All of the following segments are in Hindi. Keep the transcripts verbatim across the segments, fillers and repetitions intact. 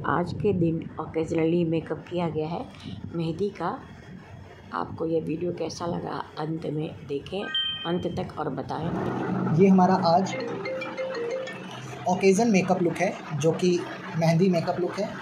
आज के दिन ओकेजनली मेकअप किया गया है मेहंदी का। आपको यह वीडियो कैसा लगा अंत में देखें अंत तक और बताएं। ये हमारा आज ओकेज़न मेकअप लुक है जो कि मेहंदी मेकअप लुक है।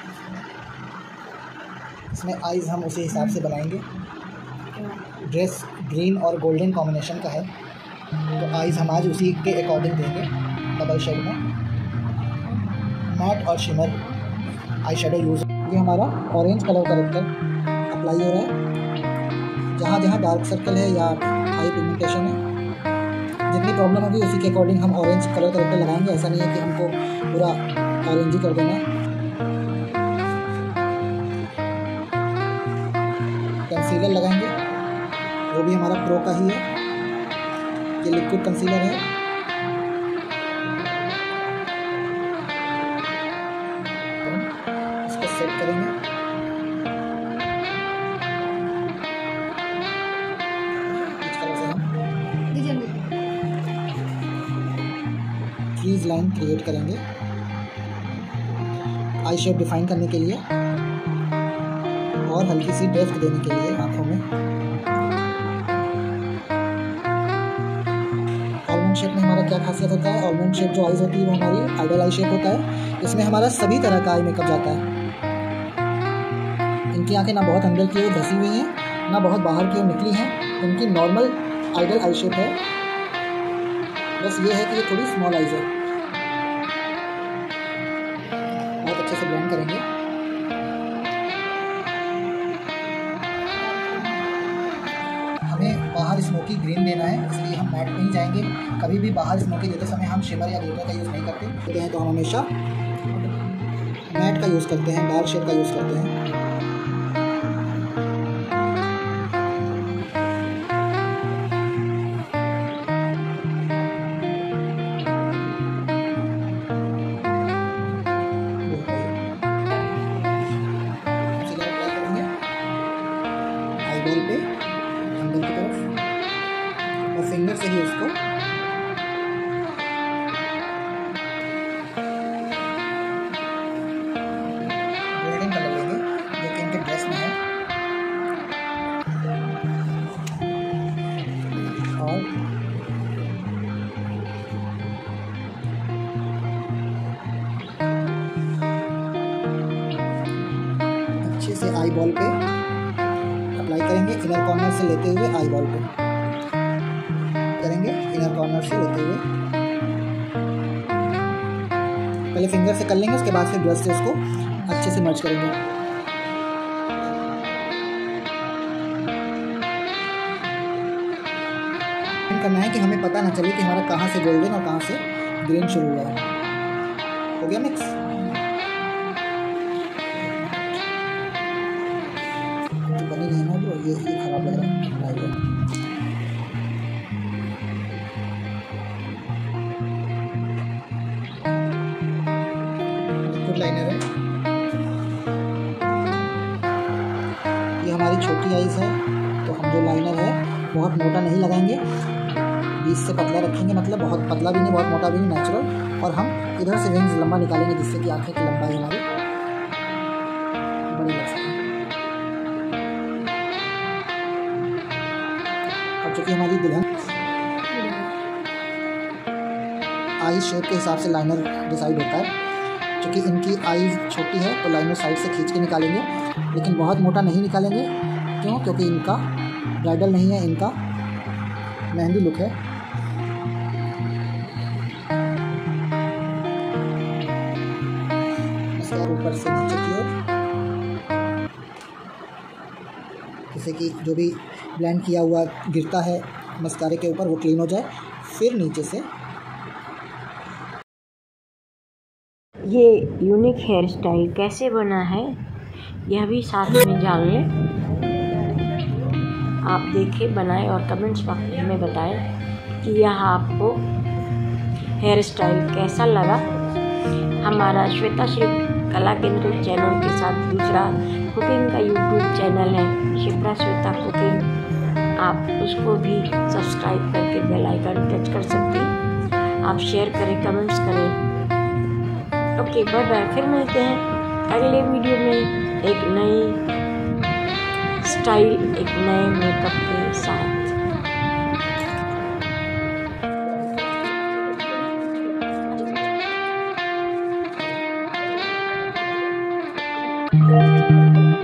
इसमें आईज़ हम उसी हिसाब से बनाएंगे। ड्रेस ग्रीन और गोल्डन कॉम्बिनेशन का है तो आईज़ हम आज उसी के अकॉर्डिंग देंगे। डबल शेड में मैट और शिमर आई शेडो यूज़। ये हमारा ऑरेंज कलर करेक्टर अप्लाई हो रहा है। जहाँ जहाँ डार्क सर्कल है या हाई पिगमेंटेशन है, जितनी प्रॉब्लम होगी उसी के अकॉर्डिंग हम ऑरेंज कलर करेक्टर लगाएंगे। ऐसा नहीं है कि हमको पूरा ऑरेंज ही कर देना है। कंसीलर लगाएंगे, वो भी हमारा प्रो का ही है। ये लिक्विड कंसीलर है। इसको सेट करेंगे। इस तरह से हम क्रीज लाइन क्रिएट करेंगे आई शेप डिफाइन करने के लिए और हल्की सी ड्रिफ्ट देने के लिए आंखों में। ऑलमंड शेप में हमारा क्या खासियत होता है? ऑलमंड शेप जो आईज होती है वो हमारी आइडल आई शेप होता है। इसमें हमारा सभी तरह का आई मेकअप जाता है। इनकी आंखें ना बहुत अंदर की ओर धसी हुई हैं ना बहुत बाहर की ओर निकली हैं। इनकी नॉर्मल आइडल आई शेप है। बस ये है कि ये थोड़ी स्मॉल आईज है। बहुत अच्छे से ब्लेंड करेंगे। हमें बाहर स्मोकी ग्रीन देना है, इसलिए हम मैट पे ही जाएंगे। कभी भी बाहर स्मोकी देते समय हम शिमर या ग्लिटर का यूज़ नहीं करते होते हैं, तो हम हमेशा मैट का यूज़ करते हैं, डार्क शेड का यूज़ करते हैं। आईबॉल पे अंदर की तरफ और फिंगर से ही उसको गोल्डन कलर लेंगे जो कि इनके ड्रेस में है। और अच्छे से आई बॉल पे अप्लाई करेंगे। इनर कॉर्नर से लेते हुए आई बॉल पे करेंगे। इनर कॉर्नर से लेते हुए पहले फिंगर से कर लेंगे, उसके बाद फिर ब्रश से उसको अच्छे से मर्ज करेंगे। करना है कि हमें पता ना चले कि हमारा कहाँ से गोल्डन और कहाँ से ग्रीन शुरू हुआ है। हो गया मिक्स। बनी नहीं ना ब्रो, ये ये खराब लग रहा है। लिक्विड लाइनर है। ये हमारी छोटी आईज है तो हम जो लाइनर है बहुत मोटा नहीं लगाएंगे, बीच से पतला रखेंगे। मतलब बहुत पतला भी नहीं बहुत मोटा भी नहीं, नेचुरल। और हम इधर से विंग्स लंबा निकालेंगे जिससे कि आंखें की लंबाई हमारी बड़ी लग सके। चूँकि हमारी दुल्हन आई शेप के हिसाब से लाइनर डिसाइड होता है। चूँकि इनकी आई छोटी है तो लाइनर साइड से खींच के निकालेंगे, लेकिन बहुत मोटा नहीं निकालेंगे। क्यों? क्योंकि इनका ब्राइडल नहीं है, इनका मेहंदी लुक है। मस्कारा ऊपर से नीचे की ओर, जैसे कि जो भी ब्लेंड किया हुआ गिरता है मस्कारे के ऊपर वो क्लीन हो जाए। फिर नीचे से ये यूनिक हेयर स्टाइल कैसे बना है यह भी साथ में जान लें। आप देखें, बनाएं और कमेंट्स बॉक्स में बताएं कि यह आपको हेयर स्टाइल कैसा लगा। हमारा श्वेता श्री कला केंद्र चैनल के साथ दूसरा कुकिंग का यूट्यूब चैनल है शिप्रा श्वेता कुकिंग। आप उसको भी सब्सक्राइब करके बेल आइकन टच कर सकते हैं। आप शेयर करें, कमेंट्स करें। ओके बाय बाय, फिर मिलते हैं। अगले वीडियो में एक नई स्टाइल, एक नए मेकअप के साथ।